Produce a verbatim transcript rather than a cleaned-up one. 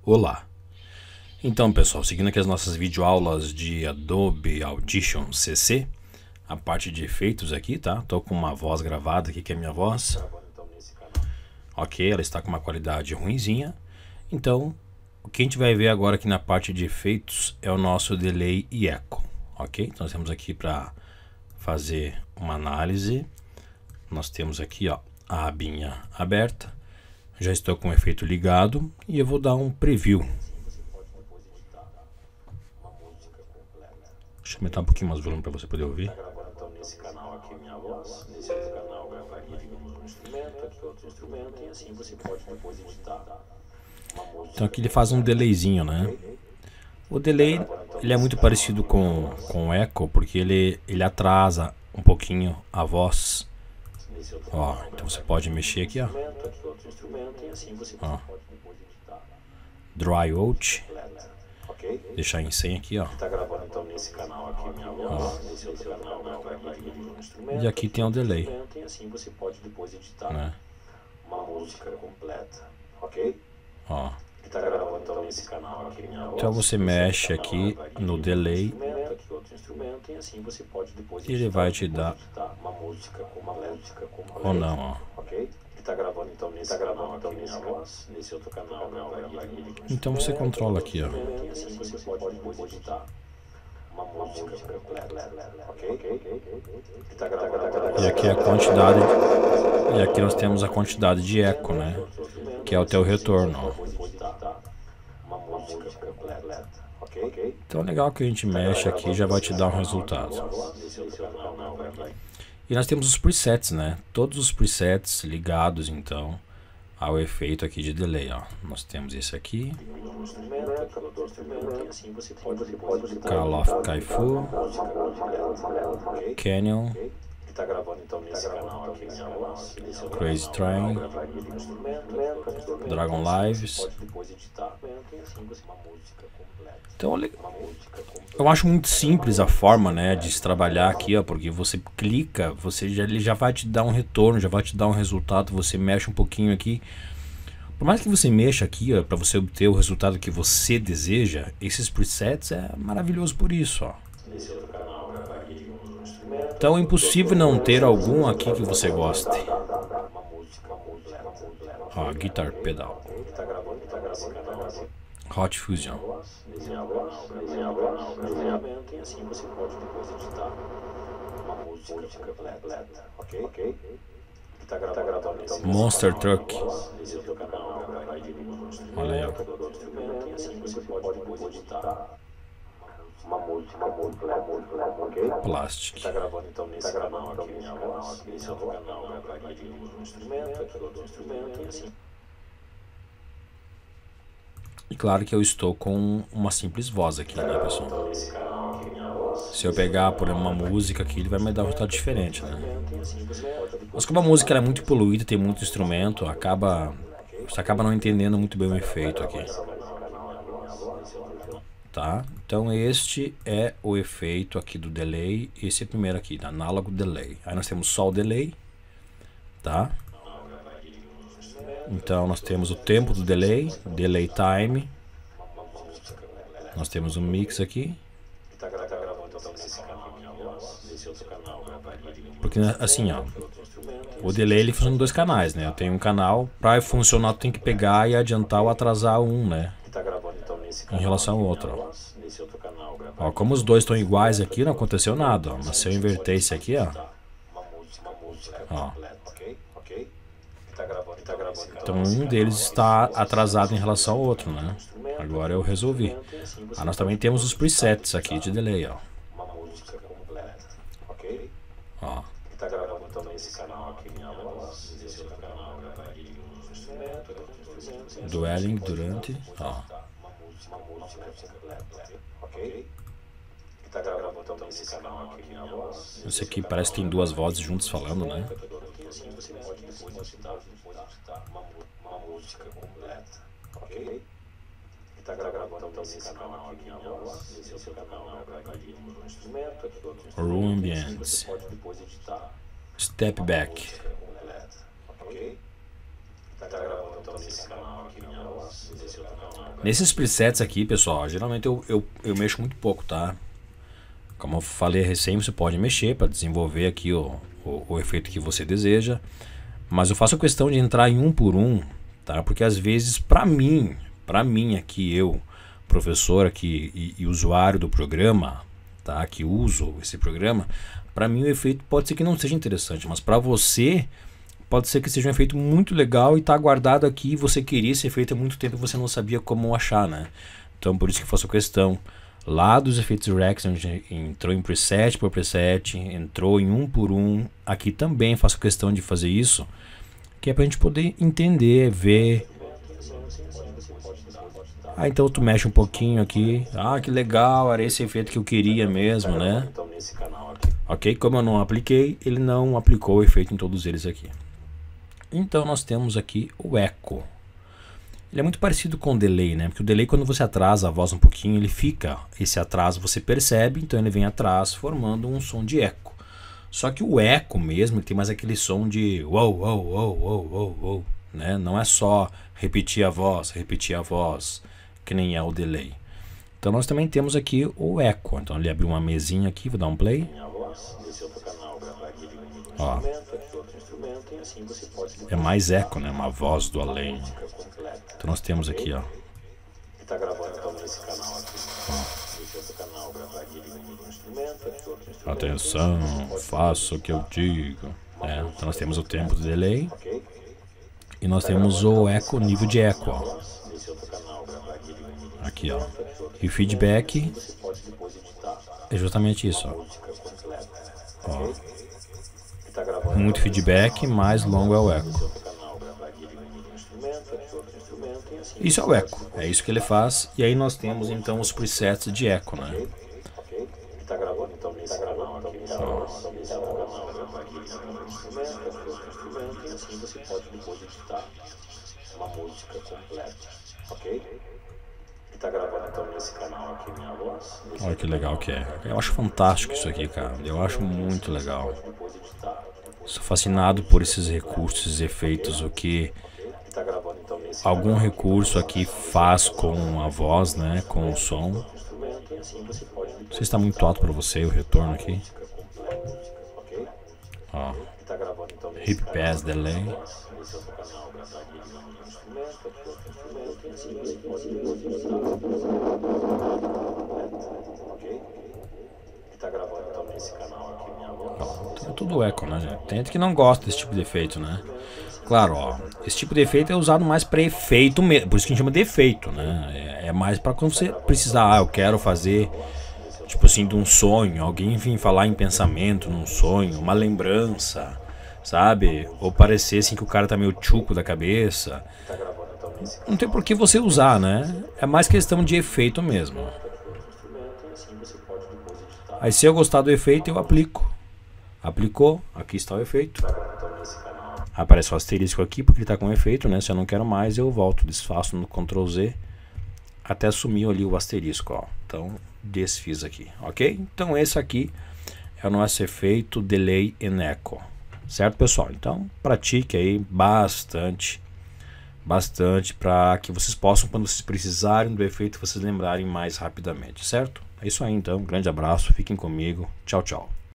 Olá! Então pessoal, seguindo aqui as nossas videoaulas de Adobe Audition C C, a parte de efeitos aqui, tá? Tô com uma voz gravada aqui, que é a minha voz. Ok, ela está com uma qualidade ruinzinha. Então, o que a gente vai ver agora aqui na parte de efeitos é o nosso delay e eco. Ok? Então nós temos aqui para fazer uma análise. Nós temos aqui, ó, a abinha aberta. Já estou com o efeito ligado e eu vou dar um preview. Deixa eu aumentar um pouquinho mais o volume para você poder ouvir. Então nesse canal aqui minha voz, nesse outro canal gravaria digamos um instrumento, aqui outro instrumento, e assim você pode depois editar uma música. Então aqui ele faz um delayzinho, né? O delay ele é muito parecido com, com o echo, porque ele, ele atrasa um pouquinho a voz. Ó, então você pode mexer aqui, ó. Ó. Dry out. Deixar em cem aqui, ó. Tá gravando então nesse canal aqui minha voz, nesse outro canal gravaria um instrumento. E aqui tem um delay. E assim você pode depois editar Né? uma música completa, ok? Ó. Tá gravando então nesse canal aqui minha voz. Então você mexe aqui no delay Aqui outro instrumento, e assim você pode depois e ele vai te dar uma música com uma música completa, ou não, ó. ok? Tá gravando então nesse tá gravando então nesse voz, nesse outro canal gravaria. Então você controla aqui, ó. E assim você pode depois editar uma música completa, ok? Tá gravando. E aqui é a quantidade. E aqui nós temos a quantidade de eco, né? Que é o teu retorno, ó. Uma música completa, ok? Então é legal que a gente mexe aqui e já vai te dar um resultado. Nesse outro canal gravaria. E nós temos os presets, né? Todos os presets ligados então ao efeito aqui de delay, ó. Nós temos esse aqui, Call of Kaifu, Canyon, Tá gravando então nesse canal aqui minha voz, Crazy Train, Dragon Lives. depois editar e assim você uma música completa. Então eu acho muito simples a forma, né, de se trabalhar aqui, ó, porque você clica, você já, ele já vai te dar um retorno, já vai te dar um resultado, você mexe um pouquinho aqui. Por mais que você mexa aqui, ó, para você obter o resultado que você deseja, esses presets é maravilhoso por isso, ó. Então é impossível não ter algum aqui que você goste. Ó, Guitar Pedal, Hot Fusion. E assim você pode depois editar uma música completa, ok? Tá gravando nesse Monster Truck. nesse outro canal gravaria um instrumento, Olha aí, ó. outro instrumento, e assim você pode depois editar uma música completa, ok? Plastic. Tá gravando então nesse canal aqui minha voz, nesse outro canal gravaria um instrumento, aqui outro instrumento, e assim. E claro que eu estou com uma simples voz aqui, né, pessoal? Se eu pegar por uma música aqui, ele vai me dar um resultado diferente, né? Mas como a música ela é muito poluída, tem muito instrumento, acaba você acaba não entendendo muito bem o efeito aqui. Tá? Então este é o efeito aqui do delay, esse é o primeiro aqui, da análogo delay. Aí nós temos só o delay, tá? Então nós temos o tempo do delay, delay time. Nós temos um mix aqui. Porque assim, ó, o delay ele funciona em dois canais, né? Eu tenho um canal, para funcionar tu tem que pegar e adiantar ou atrasar um, né? Em relação ao outro, ó. Ó, como os dois estão iguais aqui, não aconteceu nada, ó. Mas se eu inverter esse aqui, ó, ó. Então um deles está atrasado em relação ao outro, né? Agora eu resolvi. Ah, nós também temos os presets aqui de delay, ó. Ó. Dueling durante, ó. Esse aqui parece que tem duas vozes juntas falando, né? Uma música completa, ok? Tá gravando então nesse canal aqui minha voz, nesse outro canal gravaria um instrumento, aqui outro instrumento. Room Ambience. Pode depois editar Step Back. completa, ok? Tá gravando então nesse canal aqui minha voz, nesse outro canal Nesses presets aqui, pessoal, geralmente eu, eu, eu mexo muito pouco, tá? Como eu falei recém, você pode mexer para desenvolver aqui o, o, o efeito que você deseja. Mas eu faço questão de entrar em um por um, tá? Porque às vezes, para mim, para mim aqui, eu, professor aqui e, e usuário do programa, tá? Que uso esse programa, para mim o efeito pode ser que não seja interessante, mas para você pode ser que seja um efeito muito legal e tá guardado aqui, você queria esse efeito há muito tempo e você não sabia como achar, né? Então por isso que eu faço questão lá dos efeitos Rex, onde entrou em preset por preset, entrou em um por um, aqui também faço questão de fazer isso, que é pra gente poder entender, ver. Ah, então tu mexe um pouquinho aqui, ah, que legal, era esse efeito que eu queria mesmo, né? Ok, como eu não apliquei, ele não aplicou o efeito em todos eles aqui. Então nós temos aqui o eco. Ele é muito parecido com o delay, né? Porque o delay, quando você atrasa a voz um pouquinho, ele fica, esse atraso você percebe, então ele vem atrás formando um som de eco. Só que o eco mesmo, ele tem mais aquele som de uou, uou, uou, uou, uou, uou, né? Não é só repetir a voz, repetir a voz, que nem é o delay. Então nós também temos aqui o eco. Então ele abriu uma mesinha aqui, vou dar um play. Ó. É mais eco, né? Uma voz do além. Então nós temos aqui, ó. Ó. Atenção, faça o que eu digo. É, então nós temos o tempo do delay. E nós temos o eco, nível de eco, ó. Aqui, ó. E o feedback é justamente isso, ó. Ó. Muito feedback, mais longo é o eco. Isso é o eco, é isso que ele faz. E aí nós temos então os presets de eco, né? Ó. Olha que legal que é. Eu acho fantástico isso aqui, cara. Eu acho muito legal. Sou fascinado por esses recursos, esses efeitos, o que algum recurso aqui faz com a voz, né, com o som. Não sei se está muito alto para você o retorno aqui. Ó. Hip Pass Delay. Ó, tudo eco, né, gente? Tem gente que não gosta desse tipo de efeito, né? Claro, ó, esse tipo de efeito é usado mais para efeito mesmo, por isso que a gente chama de efeito, né? É, é mais para quando você precisar, ah, eu quero fazer, tipo assim, de um sonho, alguém vir falar em pensamento, num sonho, uma lembrança, sabe? Ou parecer assim que o cara tá meio tchuco da cabeça. Não tem por que você usar, né? É mais questão de efeito mesmo. Aí se eu gostar do efeito, eu aplico. Aplicou, aqui está o efeito. Aparece o asterisco aqui porque ele está com efeito, né? Se eu não quero mais, eu volto, desfaço no control Z até sumiu ali o asterisco, ó. Então, desfiz aqui, ok? Então, esse aqui é o nosso efeito Delay and Echo, certo, pessoal? Então, pratique aí bastante, bastante, para que vocês possam, quando vocês precisarem do efeito, vocês lembrarem mais rapidamente, certo? É isso aí, então. Um grande abraço, fiquem comigo. Tchau, tchau.